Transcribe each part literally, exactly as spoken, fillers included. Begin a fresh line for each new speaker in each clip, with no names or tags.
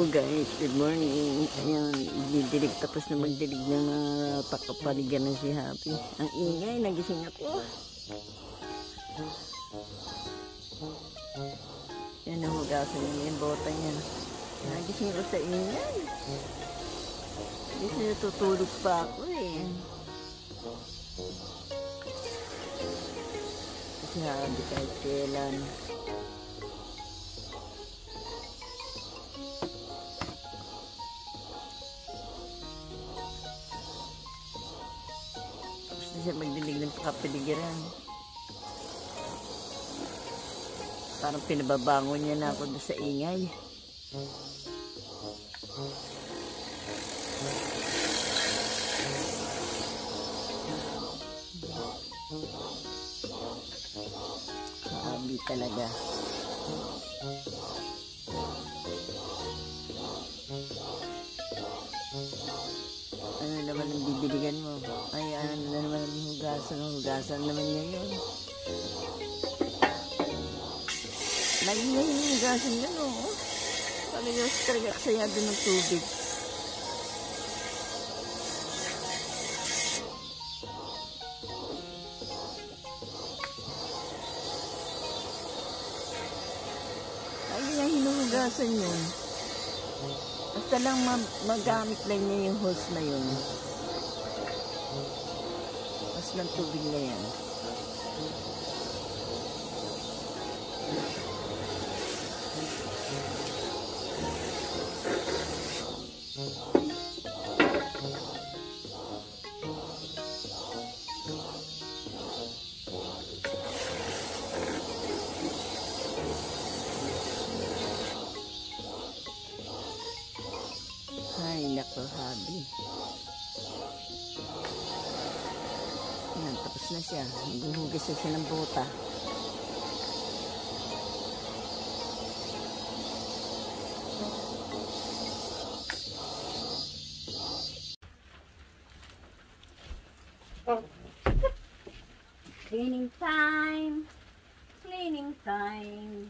guys, good morning. Ayan, didilig, tapos na magdilig ng uh, pakapaligan na si Happy. Ang ingay, nagising ako. Yan, nahugasan niya yung bota niya. Nagising ako sa ingay. Kasi natutulog pa ako eh. Kasi Happy kahit kailan. Siya magdilig ng pakapiligiran. Parang pinababangon niya na ako doon sa ingay. Sabi talaga. Ano naman ang bibiligan mo? Ay, ano na naman ang hugasan? Hugasan naman niya yun. Lagi na yung hugasan niya, no? Talagang talaga kasayado ng tubig. Lagi na hinuhugasan yun. Basta lang magamit lang niya yung hose na yun. Mas ng tubig na yan. Ay, nako, Happy. Yan, tapos na siya. Naghuhugis na siya ng bota. Cleaning time! Cleaning time!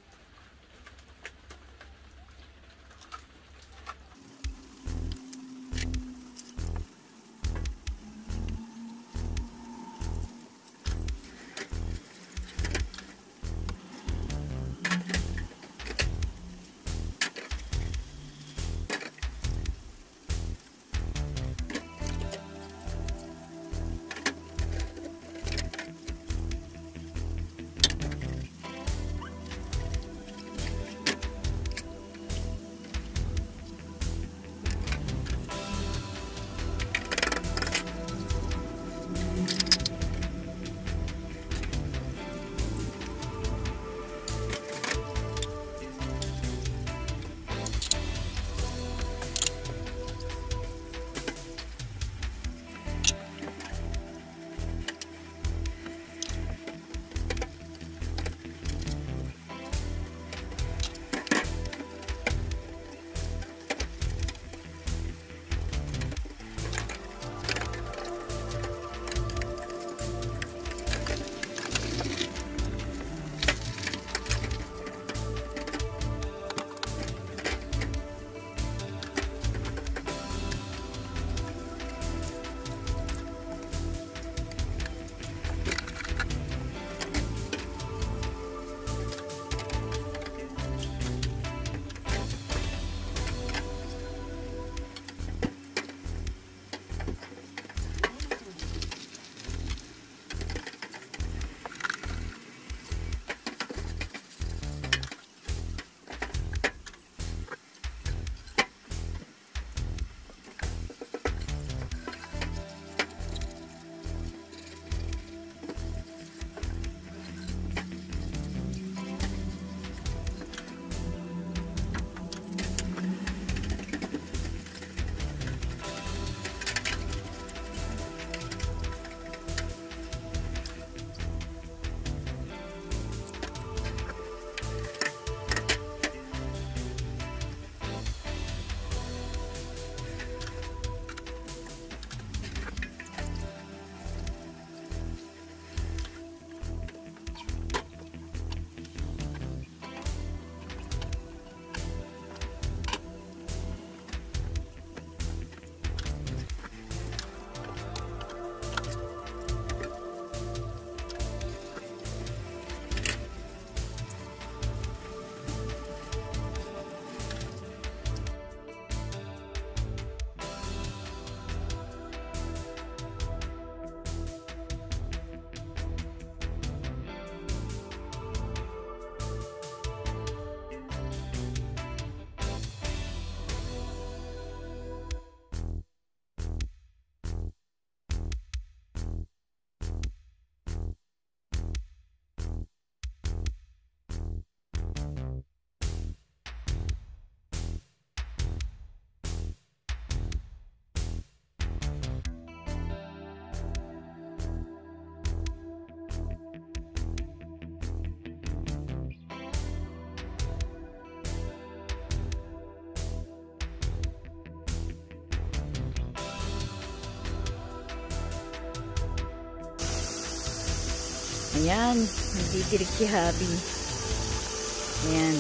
Ayan, nagdidilig si Habi. Ayan.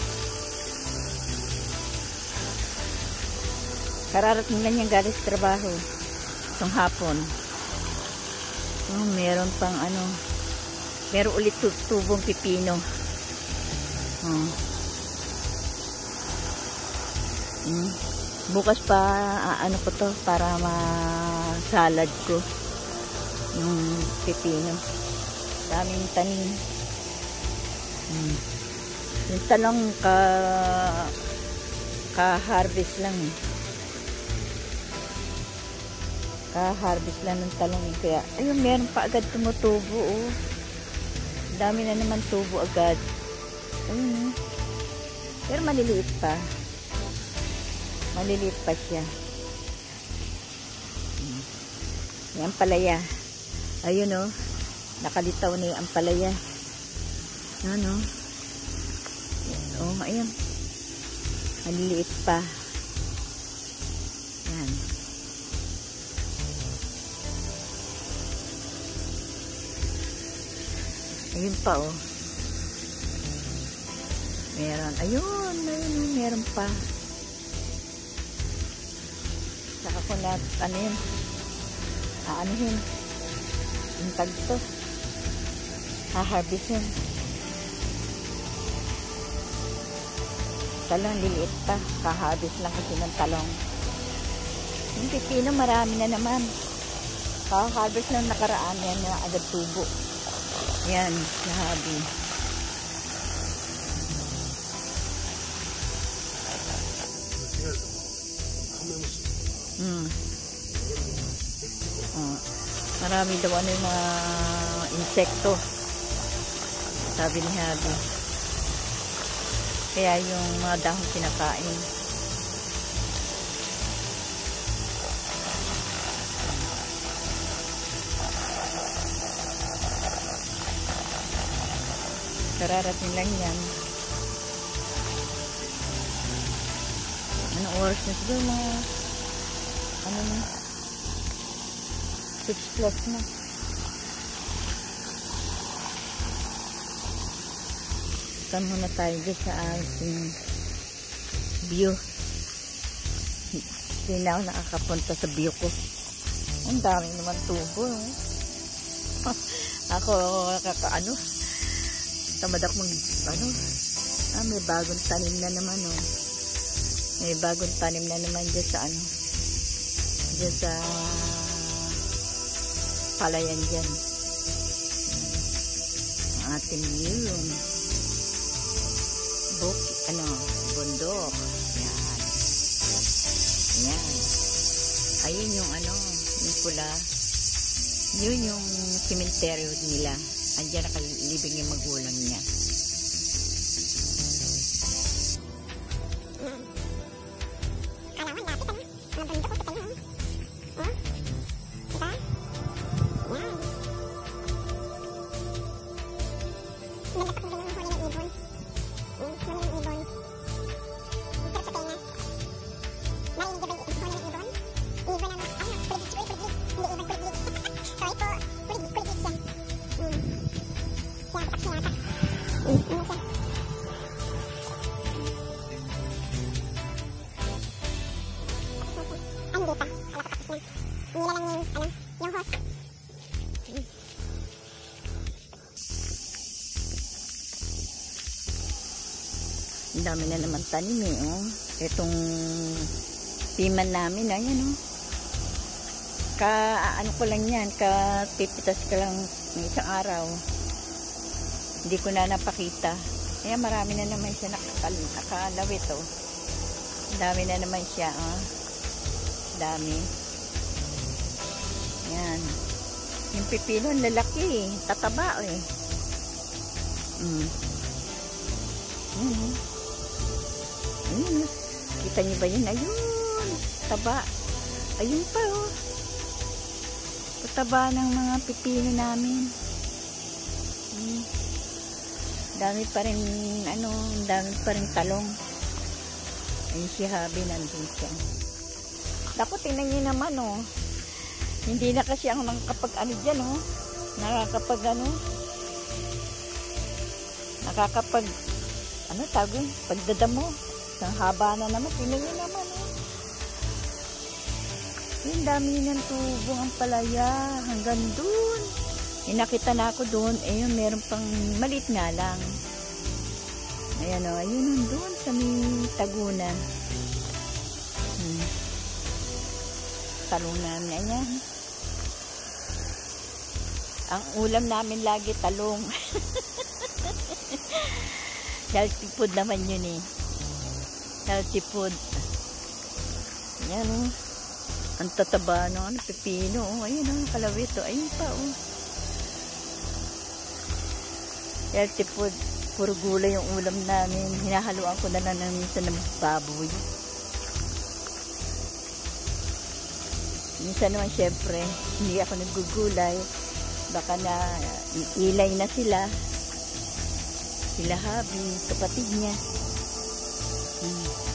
Kararating lang yung galing sa trabaho. Itong hapon. Oh, meron pang ano. Meron ulit tubong pipino. Oh. Hmm. Bukas pa, uh, ano ko to, para ma-salad ko. Yung pipino. Daming tanim. Hmm. Yung talong ka ka-harvest lang eh. Ka-harvest lang ng talong eh. Kaya, ayun, meron pa agad tumutubo oh. Dami na naman tubo agad. Ayun. Pero maliliit pa. Maliliit pa siya. Hmm. Yung ampalaya. Ayun oh. Nakalitaw na yung ampalaya. Ano? Oh, ayan. Maliliit pa. Yan. Ayun pa oh. Meron. Ayun, ayun, meron pa. Saka ko na, ano yun? Aanihin. Yung tag to. Ha-harvest yun. Talong liliit pa. Ka-harvest lang kasi ng talong. Yung pipino marami na naman. Ka-harvest lang nakaraan yan na agad tubo. Yan, si Habi. Hmm. Oh, marami daw ano yung mga insekto. Sabi ni Habi. Kaya yung mga dahon kinakain. Kararating lang yan. Anong oras na siguro mga ano na six plus na. Kan muna tayo dyan sa ating view. Hindi na ako nakakapunta sa view ko. Ang dami naman tubo. Eh. Ako nakakaano. Tamad ako mag ano. Ah, may bagong tanim na naman oh. May bagong tanim na naman dyan sa ano. Dyan sa palayan dyan. Ang ating view. Buk, ano, bundok. Yan. Yan. Ayun yung ano, yung pula. Yun yung cemetery nila. Andiyan nakalibing yung magulang niya. Ang dami na naman tanim eh, oh. Itong piman namin, ayan oh. Ka, ano ko lang yan, ka pipitas ka lang ng isang araw. Hindi ko na napakita. Kaya marami na naman siya nakalawit oh. Ang dami na naman siya, oh. Dami. Yan. Yung pipino, lalaki eh. Tataba eh. Mm. Mm. Ayun, kita niyo ba yun? Ayun, taba. Ayun pa oh. Taba ng mga pipino namin. Hmm. Dami pa rin, ano, dami pa rin talong. Ayun si Habi, nandun siya. Dapat tingnan niyo naman oh. Hindi na kasi ako nakakapag ano dyan oh. Nakakapag ano. nakakapag, ano tawag yun? Pagdadamo. Ang haba na naman. Tingnan nyo naman. Oh. Yung dami ng tubong ang palaya. Hanggang dun. Inakita na ako dun. Eh, yun, meron pang maliit nga lang. Ayan o. Ayun nandun sa may tagunan. Hmm. Talunan na yan. Ang ulam namin lagi talong. Healthy food naman yun eh. Healthy food. Ayan o. Ang tataba no. Ano, pepino. Oh. Ayun o. Kalawito. Ayun pa o. Oh. Healthy food. Puro gulay yung ulam namin. Hinahaluan ko na lang ng minsan ng baboy. Minsan naman syempre, hindi ako naggugulay. Baka na ilay na sila. Sila habi, kapatid niya. Hmm.